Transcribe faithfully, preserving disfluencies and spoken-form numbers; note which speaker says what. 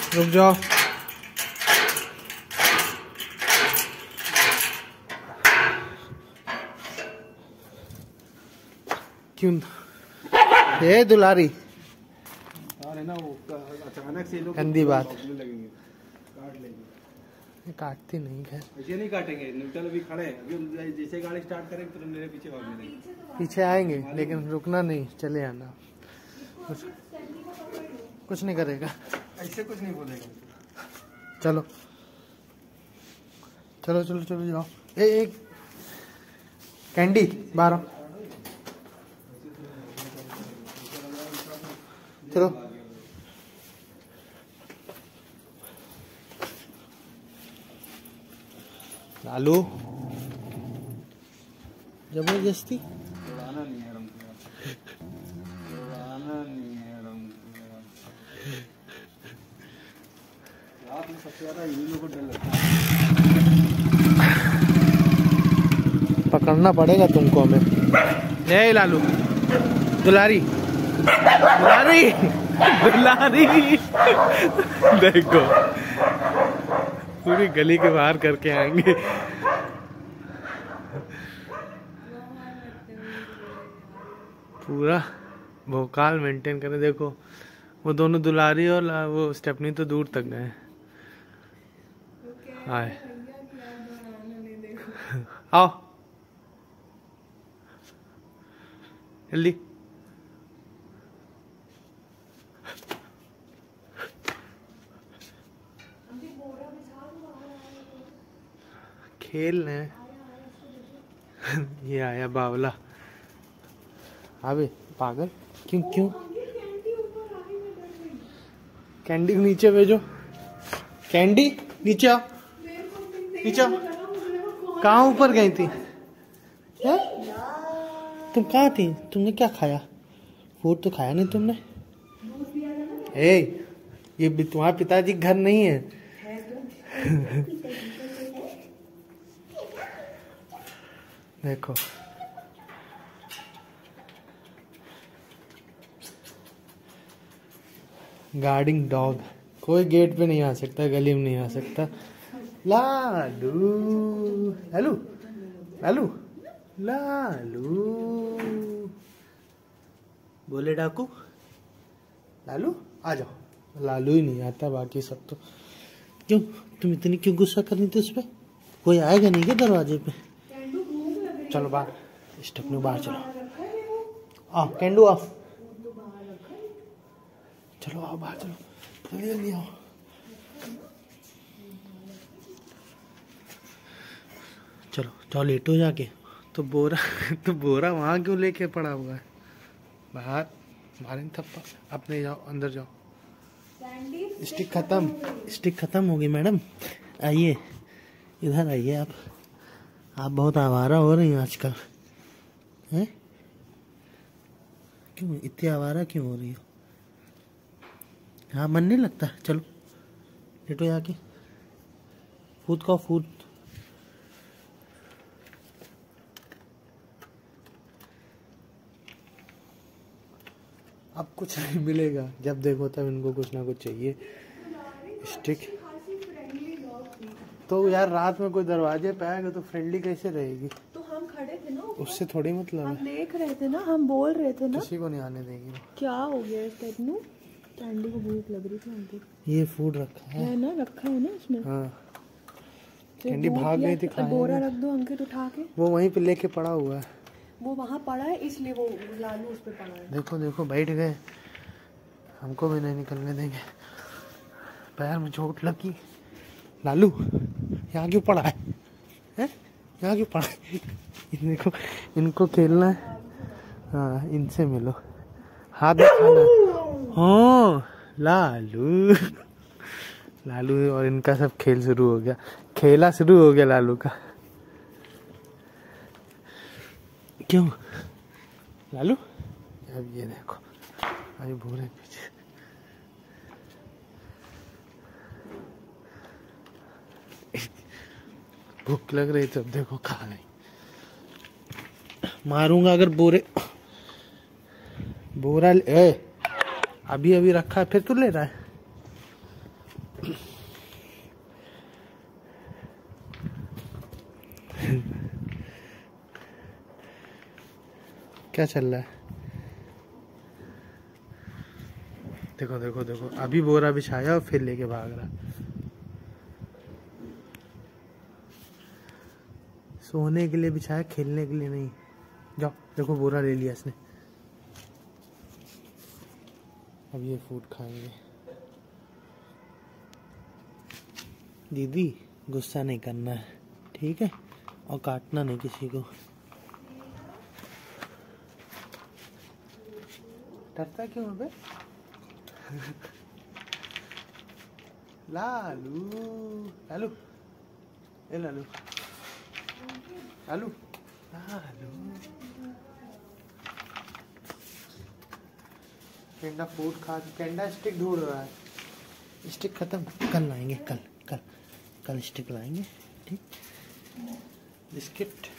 Speaker 1: रुक जाओ। क्यों ये दुलारी
Speaker 2: है ना वो अचानक से लोग
Speaker 1: गंदी बात
Speaker 2: लगेंगे, काट लेंगे।
Speaker 1: काटती नहीं है,
Speaker 2: ऐसे नहीं काटेंगे। न्यूट्रल अभी खड़े हैं, अभी हम जैसे गाड़ी स्टार्ट करेंगे तो मेरे पीछे भागने लगेंगे।
Speaker 1: पीछे आएंगे लेकिन रुकना नहीं, चले आना। कुछ कुछ नहीं करेगा,
Speaker 2: ऐसे कुछ नहीं बोलेगा।
Speaker 1: चलो चलो चलो चलो जाओ। ए एक कैंडी बारह, चलो लालू जबरदस्ती
Speaker 2: उड़ाना नहीं है हमको, उड़ाना नहीं है हमको। रात में सबसे ज्यादा इन लोगों को डर लगता है।
Speaker 1: पकड़ना पड़ेगा तुमको हमें। नहीं लालू, दुलारी दुलारी दुलारी देखो पूरी गली के बाहर करके आएंगे। पूरा भोकाल मेंटेन करें। देखो वो दोनों दुलारी और वो स्टेपनी तो दूर तक गए। आए आओ जल्दी। खेल रहे ये आया बावला। अबे पागल क्यों क्यों कैंडी नीचे भेजो। कैंडी नीचे आओ, नीचे आओ। कहाँ ऊपर गई थी? है? तुम कहाँ थी? तुमने क्या खाया? फूड तो खाया नहीं तुमने। ए ये तुम्हारे पिताजी घर नहीं है। देखो गार्डिंग डॉग, कोई गेट पे नहीं आ सकता, गली में नहीं आ सकता। लालू लालू लालू लालू बोले डाकू लालू आ जाओ। लालू ही नहीं आता, बाकी सब तो। क्यों तुम इतनी क्यों गुस्सा कर रही थी उस पर? कोई आएगा नहीं क्या दरवाजे पे? चलो बाहर, स्टेपनी बाहर चलो। आओ कैंडू आओ, चलो आओ बाहर चलो, जल्दी जल्दी आओ। चलो जाओ लेटो जाके। तो बोरा तो बोरा वहाँ क्यों लेके पड़ा हुआ है? बाहर मारेंगे थप्पा। अपने जाओ, अंदर जाओ। स्टिक खत्म, स्टिक खत्म हो गई मैडम। आइए इधर आइए। आप आप बहुत आवारा हो रही हैं आजकल, हैं? क्यों इतनी आवारा क्यों हो रही हो? हाँ मन नहीं लगता? चलो लेटो जाके, फूद का फूद। अब कुछ नहीं मिलेगा, जब देखो तब इनको कुछ ना कुछ चाहिए। स्टिक तो यार रात में कोई दरवाजे पे आएगा तो फ्रेंडली कैसे रहेगी?
Speaker 3: तो हम खड़े थे ना,
Speaker 1: उससे थोड़ी मतलब
Speaker 3: हम देख रहे थे ना, हम बोल रहे थे ना।
Speaker 1: किसी को नहीं आने देगी।
Speaker 3: क्या हो गया इस टाइप में? कैंडी को भूख लग रही थी हमको।
Speaker 1: ये फूड रखा है,
Speaker 3: है ना, रखा है ना इसमें।
Speaker 1: हाँ कैंडी भाग गई थी खाने।
Speaker 3: बोरा रख दो अंकित उठा के।
Speaker 1: वो वहीं पे लेके पड़ा हुआ है,
Speaker 3: वो वहाँ पड़ा है इसलिए वो लालू उस पे पड़ा है। देखो
Speaker 1: देखो बैठ गए। हमको भी नहीं निकलने देंगे, पैर में चोट लगी। लालू यहाँ क्यों पड़ा है, हैं? यहाँ क्यों पड़ा है? इनको इनको खेलना है। हाँ इनसे मिलो, हाथ दिखाना। हाँ लालू लालू और इनका सब खेल शुरू हो गया, खेला शुरू हो गया लालू का। क्यों लालू? अब ये देखो अभी भूरे पीछे। भूख लग रही तब देखो खा नहीं। मारूंगा अगर बोरे बोरा ए, अभी अभी रखा है फिर तू ले रहा है। क्या चल रहा है? देखो देखो देखो, अभी बोरा बिछाया और फिर लेके भाग रहा। सोने के लिए बिछाया, खेलने के लिए नहीं। जाओ, देखो बोरा ले लिया इसने। अब ये फूड खाएंगे। दीदी गुस्सा नहीं करना है, ठीक है? और काटना नहीं किसी को। डरता क्यों है बे? लालू लालू ए लालू लालू लालू। पेंडा फूड खा, पेंडा स्टिक ढूंढ रहा है। स्टिक खत्म, कल लाएंगे, कल कल कल स्टिक लाएंगे, ठीक? बिस्किट